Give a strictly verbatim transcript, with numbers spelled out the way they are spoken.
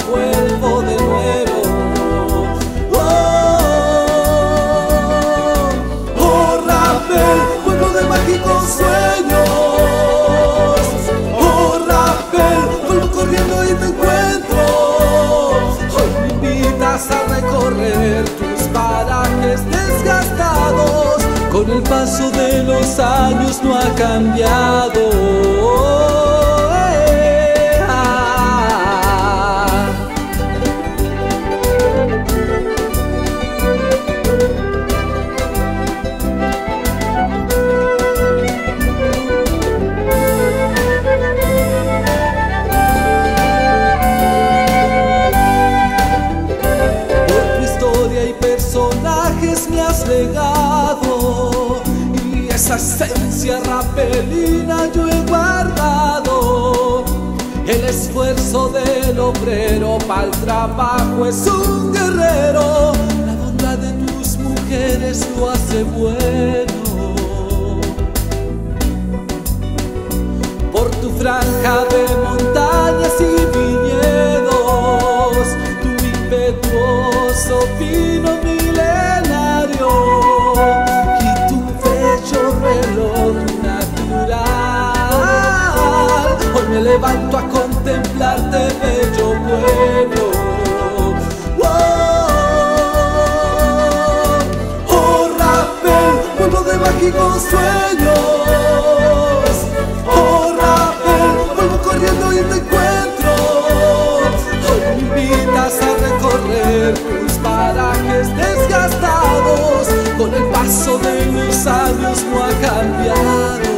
vuelvo de nuevo. Oh, oh Rappel, pueblo de mágicos sueños. Oh Rappel, vuelvo corriendo y te encuentro. Hoy me invitas a recorrer tus parajes desgastados. Con el paso de los años no ha cambiado. Eh, ah. Por tu historia y personajes me has legado, y esa esencia rappelina yo he guardado. El esfuerzo del obrero pa'l trabajo es un guerrero. La bondad de tus mujeres lo hace bueno. Por tu franja de montañas y viñedos, tu impetuoso vino milenario y tu bello reloj natural. Hoy me levanto a contemplarte, bello pueblo. Oh, oh Rappel, pueblo de mágicos sueños. Oh Rappel, vuelvo corriendo y te encuentro. Hoy me invitas a recorrer tus parajes desgastados. Con el paso de los años no ha cambiado.